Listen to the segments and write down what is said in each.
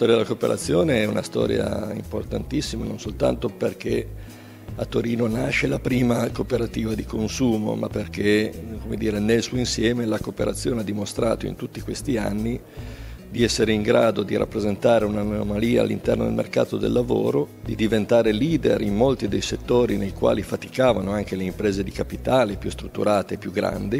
storia della cooperazione è una storia importantissima, non soltanto perché a Torino nasce la prima cooperativa di consumo, ma perché, come dire, nel suo insieme la cooperazione ha dimostrato in tutti questi anni di essere in grado di rappresentare un'anomalia all'interno del mercato del lavoro, di diventare leader in molti dei settori nei quali faticavano anche le imprese di capitale più strutturate e più grandi.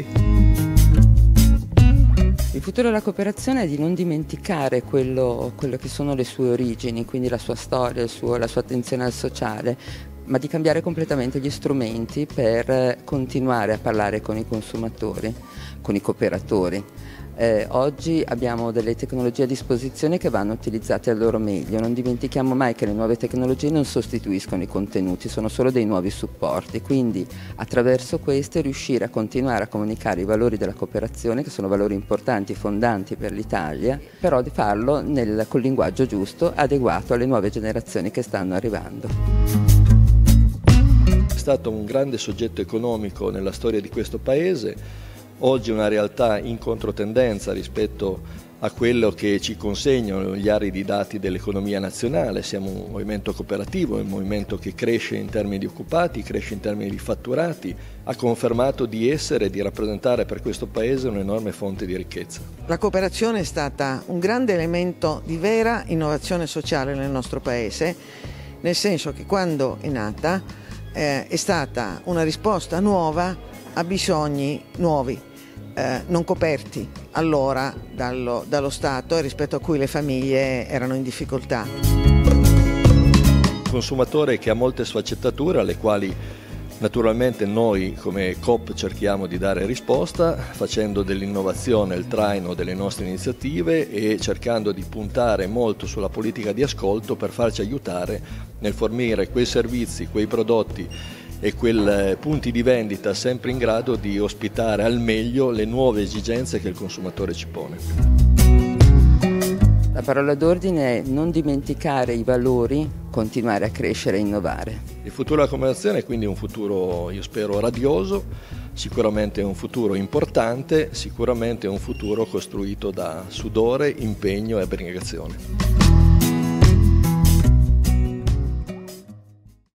Il futuro della cooperazione è di non dimenticare quello che sono le sue origini, quindi la sua storia, la sua attenzione al sociale, ma di cambiare completamente gli strumenti per continuare a parlare con i consumatori, con i cooperatori. Oggi abbiamo delle tecnologie a disposizione che vanno utilizzate al loro meglio. Non dimentichiamo mai che le nuove tecnologie non sostituiscono i contenuti, sono solo dei nuovi supporti, quindi attraverso queste riuscire a continuare a comunicare i valori della cooperazione, che sono valori importanti, fondanti per l'Italia, però di farlo col linguaggio giusto, adeguato alle nuove generazioni che stanno arrivando. È stato un grande soggetto economico nella storia di questo Paese. Oggi è una realtà in controtendenza rispetto a quello che ci consegnano gli aridi dati dell'economia nazionale. Siamo un movimento cooperativo, è un movimento che cresce in termini di occupati, cresce in termini di fatturati, ha confermato di essere e di rappresentare per questo Paese un'enorme fonte di ricchezza. La cooperazione è stata un grande elemento di vera innovazione sociale nel nostro Paese, nel senso che quando è nata è stata una risposta nuova a bisogni nuovi, non coperti allora dallo Stato e rispetto a cui le famiglie erano in difficoltà. Un consumatore che ha molte sfaccettature alle quali naturalmente noi come Coop cerchiamo di dare risposta facendo dell'innovazione il traino delle nostre iniziative e cercando di puntare molto sulla politica di ascolto per farci aiutare nel fornire quei servizi, quei prodotti e quei punti di vendita sempre in grado di ospitare al meglio le nuove esigenze che il consumatore ci pone. La parola d'ordine è non dimenticare i valori, continuare a crescere e innovare. Il futuro della cooperazione è quindi un futuro, io spero, radioso, sicuramente è un futuro importante, sicuramente è un futuro costruito da sudore, impegno e abnegazione.